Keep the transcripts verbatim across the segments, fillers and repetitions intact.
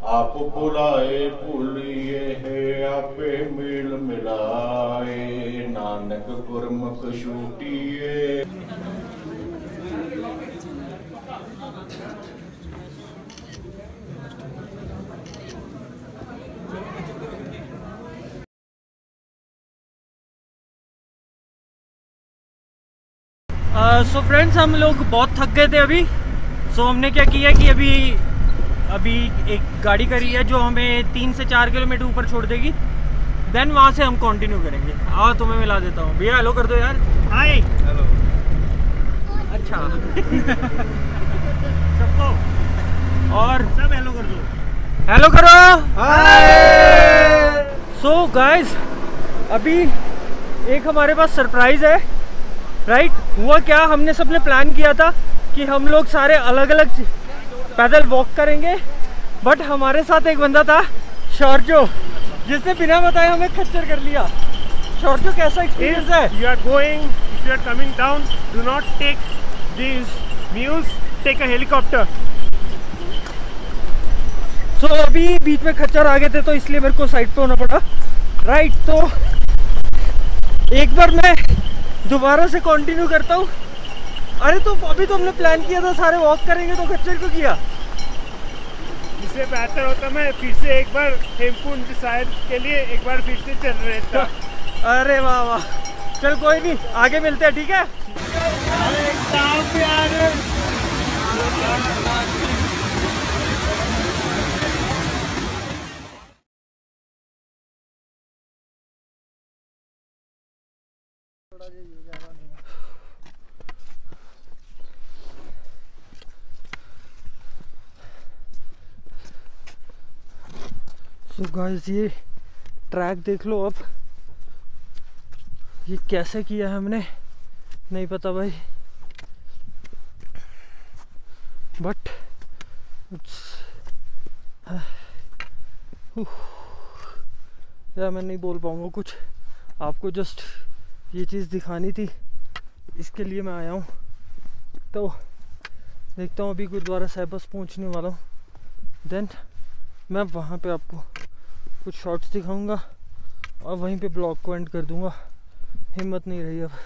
आप बुलाए भूलिए है आपे मिल मिलाए, नानक गुरमुख छूटिए। सो फ्रेंड्स, हम लोग बहुत थक गए थे अभी। सो so, हमने क्या किया कि अभी अभी एक गाड़ी करी है जो हमें तीन से चार किलोमीटर ऊपर छोड़ देगी। देन वहाँ से हम कंटिन्यू करेंगे। आओ तुम्हें मिला देता हूँ। भैया हेलो कर दो यार। Hi hello. अच्छा सबको और सब हेलो कर दो। हेलो करो। हाय। सो गाइस, अभी एक हमारे पास सरप्राइज है। Right right? हुआ क्या, हमने सबने प्लान किया था कि हम लोग सारे अलग अलग पैदल वॉक करेंगे, बट हमारे साथ एक बंदा था शौर्जो, जिसने बिना बताए हमें खच्चर कर लिया। शौर्जो, कैसा एक्सपीरियंस है? You are going, if you are coming down, do not take these mules, take a helicopter. So so, अभी बीच में खच्चर आ गए थे तो इसलिए मेरे को साइड पे होना पड़ा। Right right? तो एक बार मैं दोबारा से कंटिन्यू करता हूँ। अरे तो अभी तो हमने प्लान किया था सारे वॉक करेंगे, तो खच्चर क्यों किया? इससे बेहतर होता मैं फिर से एक बार हेमकुंड साइड के लिए एक बार फिर से चल रहे था। अरे वाह वाह, चल कोई नहीं, आगे मिलते हैं, ठीक है? सो so गाइस, ये ट्रैक देख लो। अब ये कैसे किया है हमने नहीं पता भाई, बट यार मैं नहीं बोल पाऊंगा कुछ। आपको जस्ट ये चीज़ दिखानी थी, इसके लिए मैं आया हूँ। तो देखता हूँ, अभी गुरुद्वारा साहिब बस पहुँचने वाला हूँ। देन मैं वहाँ पे आपको कुछ शॉट्स दिखाऊंगा और वहीं पे ब्लॉग को एंड कर दूंगा। हिम्मत नहीं रही अब।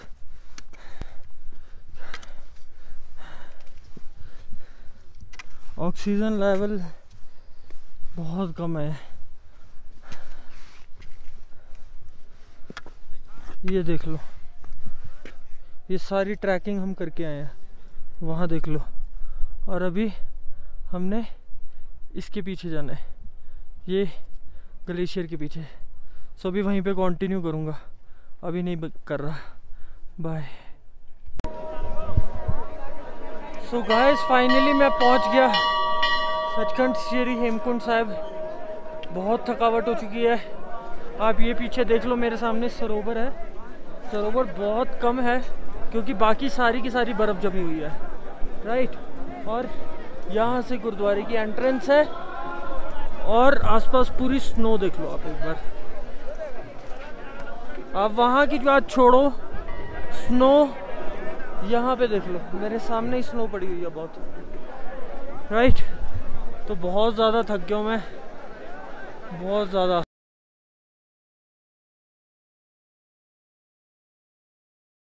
ऑक्सीजन लेवल बहुत कम है। ये देख लो, ये सारी ट्रैकिंग हम करके आए हैं, वहाँ देख लो। और अभी हमने इसके पीछे जाना है, ये ग्लेशियर के पीछे। सो अभी वहीं पे कंटिन्यू करूँगा, अभी नहीं कर रहा। बाय। सो गाइस, फाइनली मैं पहुंच गया सचखंड श्री हेमकुंड साहिब। बहुत थकावट हो चुकी है। आप ये पीछे देख लो, मेरे सामने सरोवर है। सरोवर बहुत कम है क्योंकि बाकी सारी की सारी बर्फ़ जमी हुई है। राइट, और यहाँ से गुरुद्वारे की एंट्रेंस है और आसपास पूरी स्नो देख लो आप एक बार। आप वहाँ की बात छोड़ो, स्नो यहाँ पे देख लो, मेरे सामने ही स्नो पड़ी हुई है बहुत। राइट, तो बहुत ज़्यादा थक गया हूँ मैं, बहुत ज़्यादा।